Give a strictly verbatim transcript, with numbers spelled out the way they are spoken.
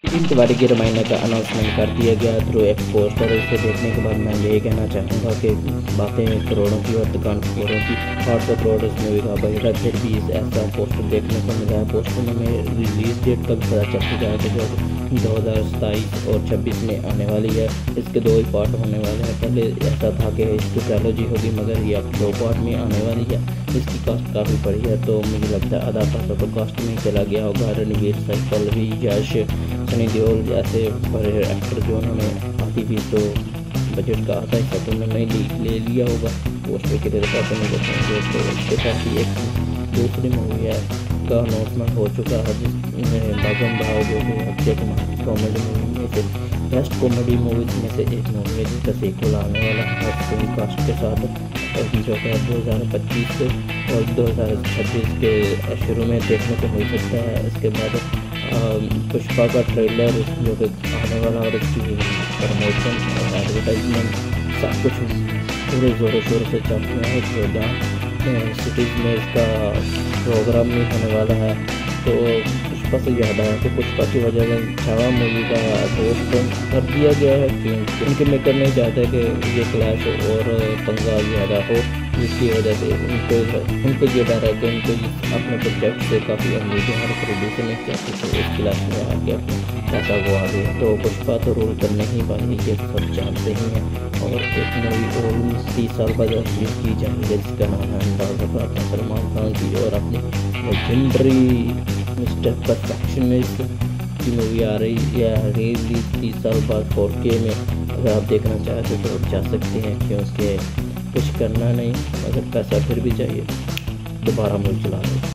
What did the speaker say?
इन तिवारी की रामायण का अनाउंसमेंट कर दिया गया थ्रू एक पोस्टर। इसे देखने के बाद मैं यही कहना चाहूँगा कि बातें करोड़ों की और दुकान करोड़ों की। आठ सौ करोड़ इस मूवी का बजट, फिर भी इस ऐसा पोस्टर देखने को मिला है। पोस्टर में रिलीज डेट का भी पता चल चुका है कि जो दो हज़ार सताईस और छब्बीस में आने वाली है। इसके दो ही पार्ट होने वाले हैं। पहले ऐसा था कि इसकी ट्रायलॉजी होगी, मगर ये अब दो पार्ट में आने वाली है। इसकी कास्ट काफ़ी बड़ी है, तो मुझे लगता है आधा पैसा तो कास्ट में चला गया होगा। रणवीर सिंह, पल्लवी, यश, सनी देओल जैसे बड़े एक्टर जो उन्होंने आती भी तो बजट का आधा हिस्सा तो उन्होंने ले लिया होगा। पोस्टर के लिए पैसे नहीं बचेंगे। तो इसके साथ ही एक दूसरी मूवी है का अनाउंसमेंट हो चुका है, जिसमें बागम भाव जो कि अक्षय कुमार की कॉमेडी मूवी में से बेस्ट कॉमेडी मूवीज में से एक मूवी है, जिसका सीक्वल आने वाला है पूरी कास्ट के साथ, जो कि दो हज़ार पच्चीस और दो हज़ार छब्बीस के शुरू में देखने को मिल सकता है। इसके बाद पुष्पा का ट्रेलर जो कि आने वाला और इसकी प्रमोशन और एडवर्टाइजमेंट सब कुछ पूरे ज़ोरों शोरों से चल रहा है। चौदह सिटीज़ में इसका प्रोग्राम भी होने वाला है। तो पुष्पा से याद आया कि पुष्पा की वजह से छावा मूवी का पोस्टपोन कर दिया गया है, क्योंकि उनके मेकर नहीं चाहते कि ये क्लैश और पंगा ज़्यादा हो, जिसकी वजह से उनको उनको ये डर है कि उनको अपने प्रोजेक्ट से काफ़ी उम्मीद है और प्रोड्यूसर नहीं चाहते तो इस क्लास में आके पैसा वो आ गया। तो पुष्पा तो रोल करने ही वाली, ये सब जानते ही हैं। और एक मूवी और तीस साल बाद रिलीज की जाएगी, जिसका नाम है अंदाज़ा, सलमान खान की और अपनी लेजेंडरी मिस्टर परफेक्शनिस्ट की मूवी आ रही है रिलीज तीस साल बाद फोर के में। अगर आप देखना चाहते तो जा सकते हैं, क्योंकि कुछ करना नहीं, अगर पैसा फिर भी चाहिए दोबारा मूवी चला लो।